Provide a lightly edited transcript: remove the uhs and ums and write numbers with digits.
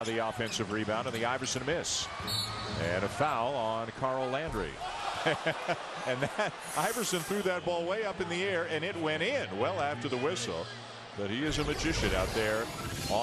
The offensive rebound and the Iverson miss. And a foul on Carl Landry. And that Iverson threw that ball way up in the air and it went in well after the whistle. But he is a magician out there.